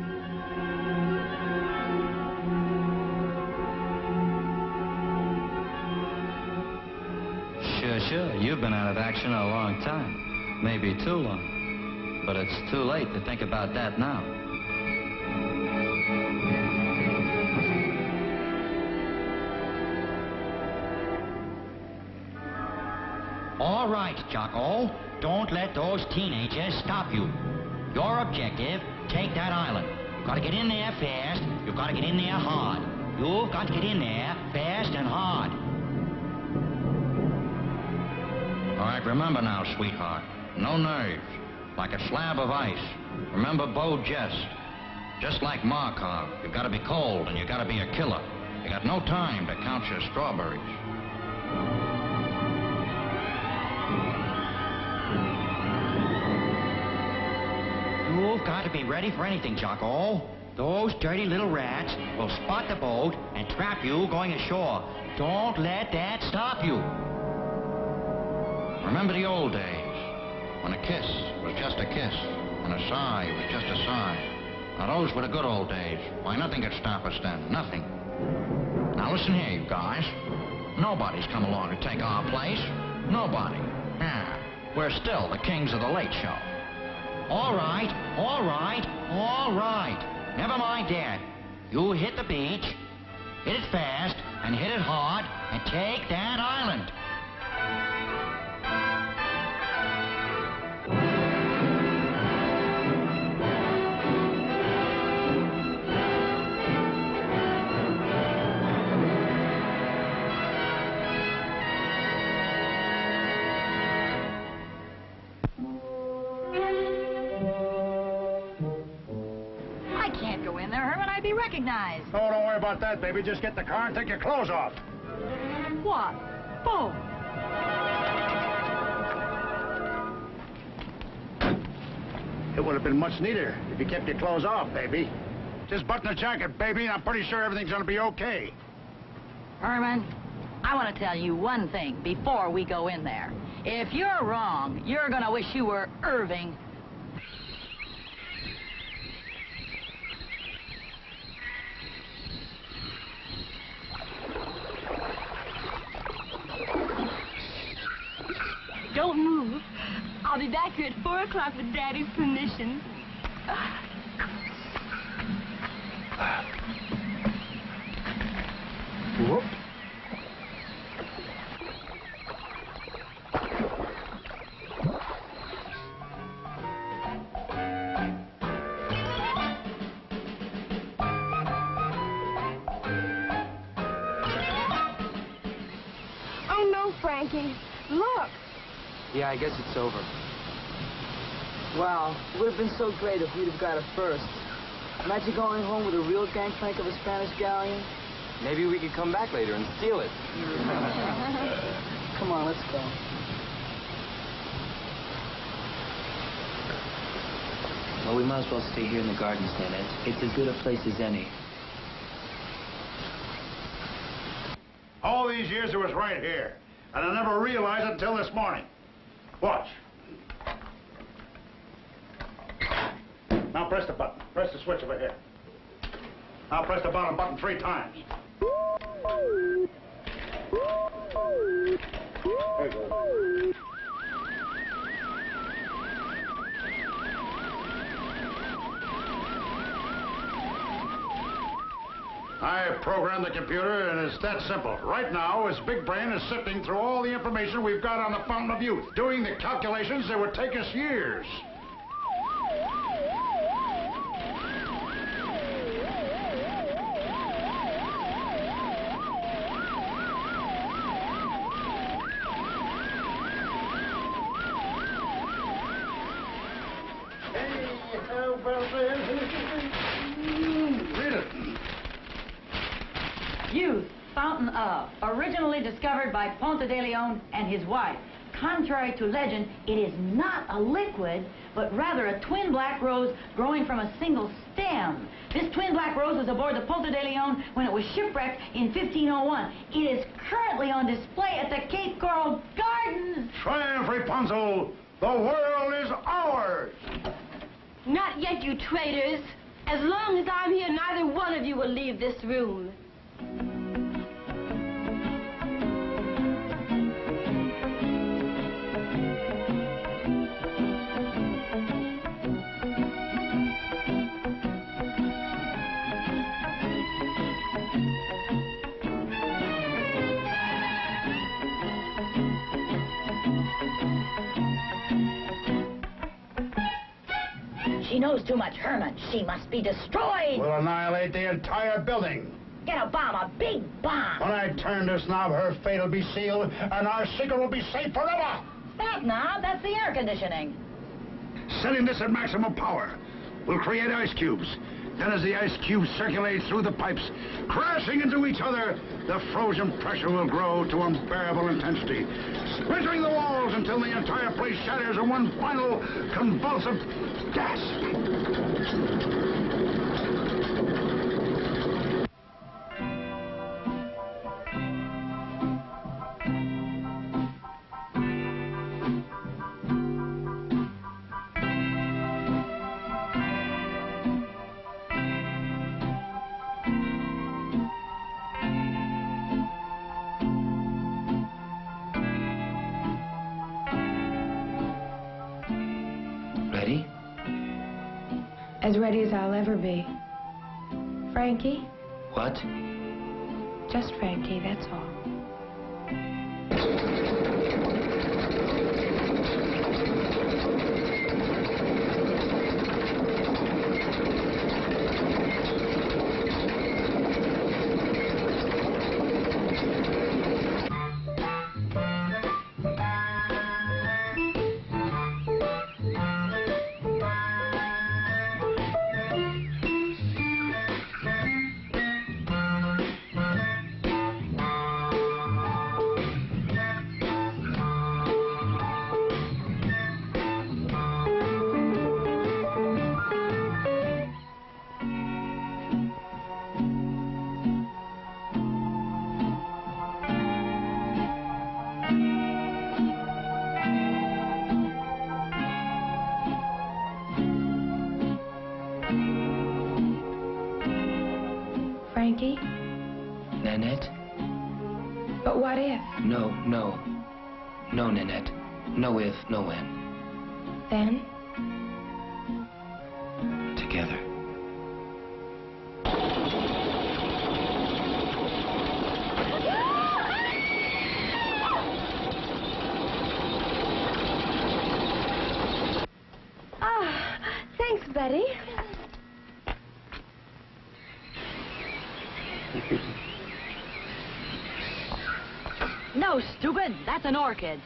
Sure, sure. You've been out of action a long time. Maybe too long. But it's too late to think about that now. All right, Jocko. Don't let those teenagers stop you. Your objective, take that island. You've got to get in there fast. You've got to get in there hard. You've got to get in there fast and hard. All right, remember now, sweetheart. No nerves. Like a slab of ice. Remember Bo Jess. Just like Markov, you've got to be cold and you've got to be a killer. You got no time to count your strawberries. You've got to be ready for anything, Jocko. Those dirty little rats will spot the boat and trap you going ashore. Don't let that stop you. Remember the old days, when a kiss was just a kiss and a sigh was just a sigh. Now, those were the good old days. Why, nothing could stop us then. Nothing. Now, listen here, you guys. Nobody's come along to take our place. Nobody. Yeah. We're still the kings of the late show. All right, all right, all right. Never mind that. You hit the beach, hit it fast, and hit it hard, and take that island. might be recognized. Oh, don't worry about that, baby. Just get the car and take your clothes off. What? Oh. It would have been much neater if you kept your clothes off, baby. Just button the jacket, baby, and I'm pretty sure everything's gonna be okay. Herman, I want to tell you one thing before we go in there. If you're wrong, you're gonna wish you were Irving. Don't move. I'll be back here at four o'clock with Daddy's permission. Whoop. Oh, no, Frankie. Look. Yeah, I guess it's over. Wow, it would have been so great if we'd have got it first. Imagine going home with a real gangplank of a Spanish galleon. Maybe we could come back later and steal it. Come on, let's go. Well, we might as well stay here in the gardens then. It's, it's as good a place as any. All these years it was right here, and I never realized it until this morning. Watch. Now press the button. Press the switch over here. Now press the bottom button three times. There you go. I programmed the computer, and it's that simple. Right now, his big brain is sifting through all the information we've got on the Fountain of Youth, doing the calculations that would take us years. Hey, how about this? Read it. Youth, fountain of, originally discovered by Ponce de Leon and his wife. Contrary to legend, it is not a liquid, but rather a twin black rose growing from a single stem. This twin black rose was aboard the Ponce de Leon when it was shipwrecked in fifteen oh one. It is currently on display at the Cape Coral Gardens. Triumph, Rapunzel! The world is ours! Not yet, you traitors. As long as I'm here, neither one of you will leave this room. She knows too much, Herman. She must be destroyed. We'll annihilate the entire building. Get a bomb, a big bomb. When I turn this knob, her fate will be sealed, and our secret will be safe forever. That knob, that's the air conditioning. Setting this at maximum power will create ice cubes. Then as the ice cubes circulate through the pipes, crashing into each other, the frozen pressure will grow to unbearable intensity, splintering the walls until the entire place shatters in one final convulsive gasp. Ready? As ready as I'll ever be. Frankie? What? Just Frankie, that's all. What if? No, no. No, Nanette. No if, no when. Then? Together. Ah, thanks, Betty. No, stupid. That's an orchid.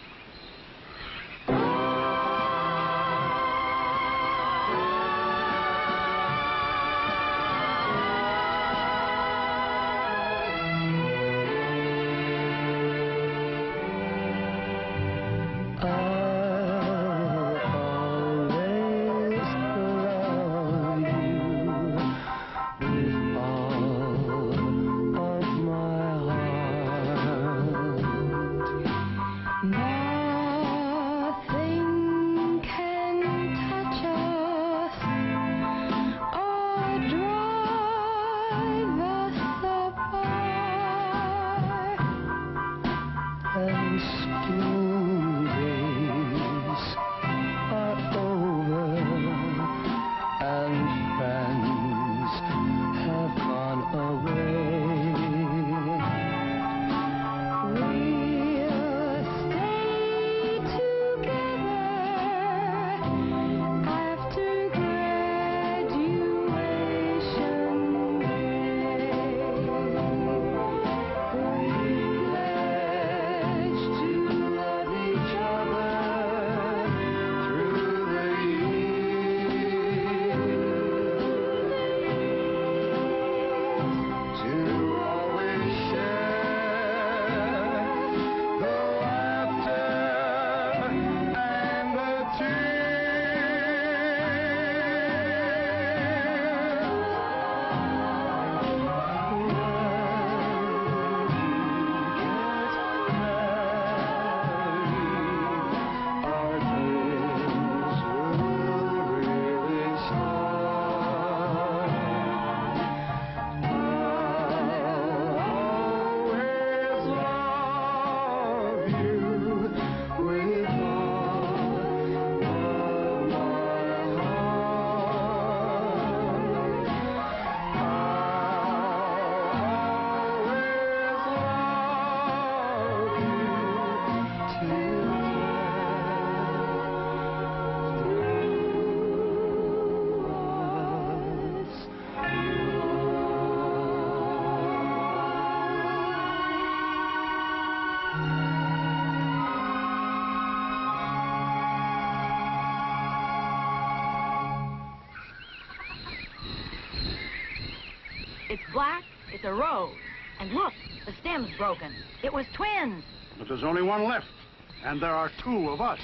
It's black, it's a rose. And look, the stem's broken. It was twins. But there's only one left, and there are two of us.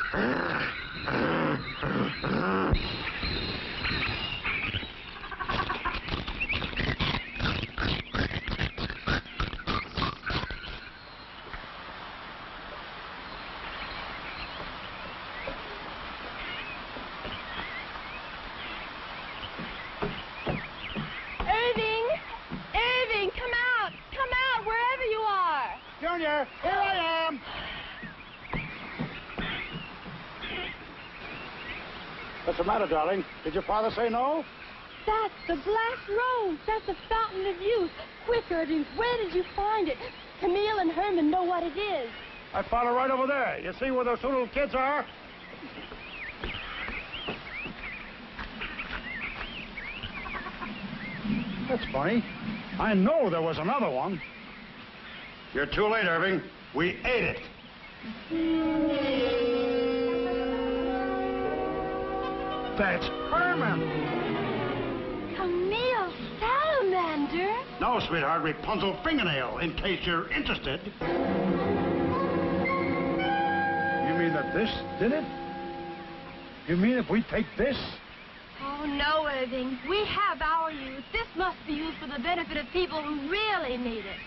Junior, here I am. What's the matter, darling? Did your father say no? That's the black rose. That's the fountain of youth. Quick, Irving, where did you find it? Camille and Herman know what it is. I found it right over there. You see where those two little kids are? That's funny. I know there was another one. You're too late, Irving. We ate it. That's Herman. Camille Salamander? No, sweetheart, Rapunzel fingernail, in case you're interested. You mean that this did it? You mean if we take this? Oh, no, Irving. We have our youth. This must be used for the benefit of people who really need it.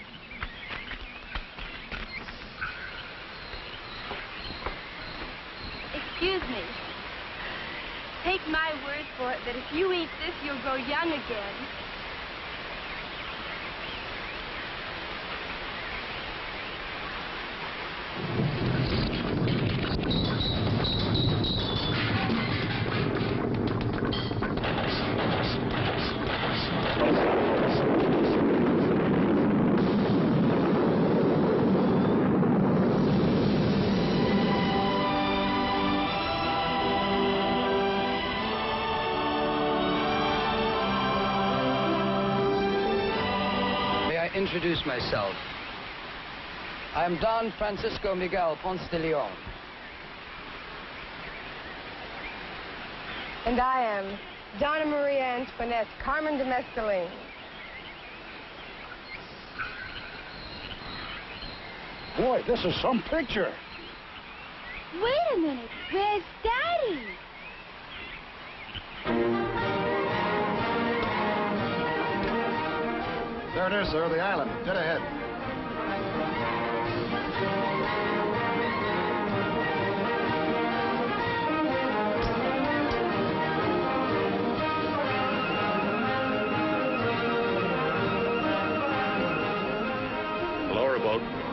Excuse me. Take my word for it that if you eat this, you'll grow young again. introduce myself. I'm Don Francisco Miguel Ponce de Leon. And I am Donna Maria Antoinette Carmen de Mescaline. Boy, this is some picture. Wait a minute. Where's Daddy? There it is, sir, the island. Dead ahead. Hello, boat.